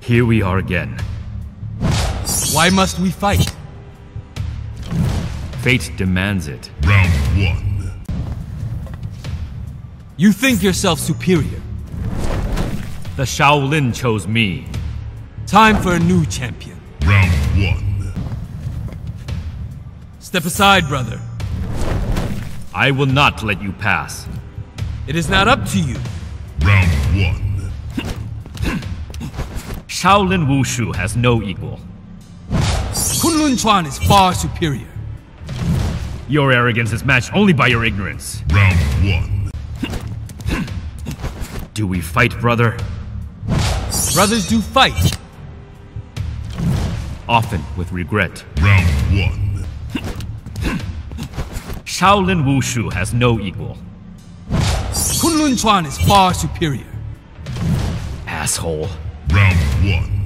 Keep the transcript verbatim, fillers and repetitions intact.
Here we are again. Why must we fight? Fate demands it. Round one. You think yourself superior. The Shaolin chose me. Time for a new champion. Round one. Step aside, brother. I will not let you pass. It is not up to you. Round one. Shaolin Wushu has no equal. Kunlun Chuan is far superior. Your arrogance is matched only by your ignorance. Round one. Do we fight, brother? Brothers do fight. Often with regret. Round one. Shaolin Wushu has no equal. Kunlun Chuan is far superior. Asshole. Round one.